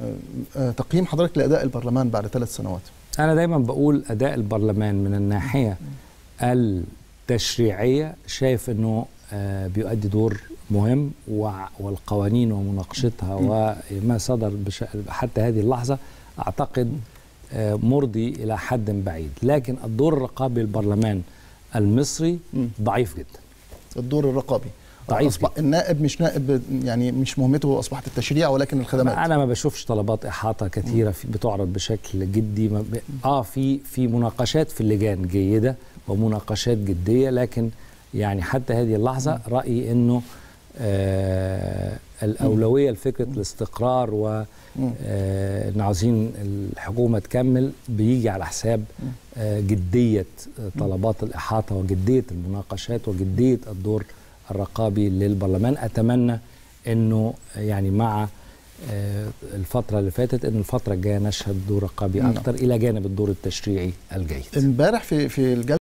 تقييم حضرتك لأداء البرلمان بعد 3 سنوات؟ أنا دايما بقول أداء البرلمان من الناحية التشريعية شايف أنه بيؤدي دور مهم، والقوانين ومناقشتها وما صدر حتى هذه اللحظة أعتقد مرضي إلى حد بعيد. لكن الدور الرقابي للبرلمان المصري ضعيف جدا. الدور الرقابي ضعيف جدا. النائب مش نائب، يعني مش مهمته أصبحت التشريع ولكن الخدمات. أنا ما بشوفش طلبات إحاطة كثيرة بتعرض بشكل جدي. في مناقشات في اللجان جيدة ومناقشات جدية، لكن يعني حتى هذه اللحظة رأيي أنه الأولوية لفكرة الاستقرار وأن عاوزين الحكومة تكمل بيجي على حساب جدية طلبات الإحاطة وجدية المناقشات وجدية الدور الرقابي للبرلمان. أتمنى أنه يعني مع الفترة اللي فاتت أن الفترة الجاية نشهد دور رقابي أكثر إلى جانب الدور التشريعي الجيد. امبارح في الجلسة